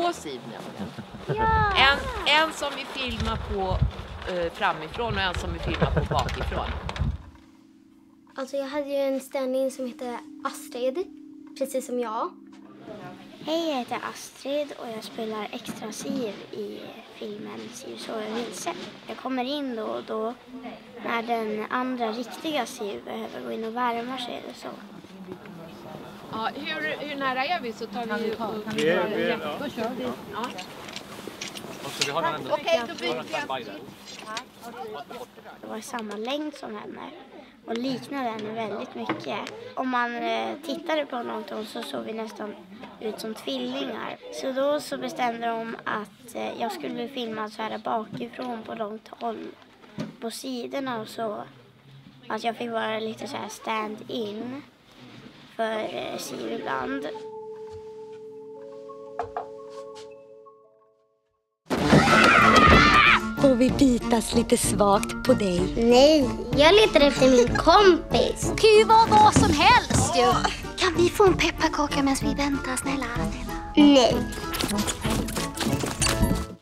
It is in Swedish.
två Siv nämligen. Ja. En som vi filmar på framifrån och en som vi filmar på bakifrån. Alltså jag hade ju en stand-in som heter Astrid, precis som jag. Hej, jag heter Astrid och jag spelar extra Siv i filmen Siv sover vilse. Jag kommer in då och då när den andra riktiga Siv behöver gå in och värma sig eller så. Ja, hur nära är vi så tar vi ju... Då kör vi. Ja. Okej, då byter jag. Det var samma längd som henne och liknade henne väldigt mycket. Om man tittade på någonting så såg vi nästan ut som tvillingar. Så då så bestämde de att jag skulle bli filmad så här bakifrån på långt håll på sidorna och så. Att jag fick vara lite så här stand-in för Siv ibland. Och vi bitas lite svagt på dig. Nej, jag letar efter min kompis. Det kan ju vara vad som helst ju. Kan vi få en pepparkaka medan vi väntar, snälla? Nej.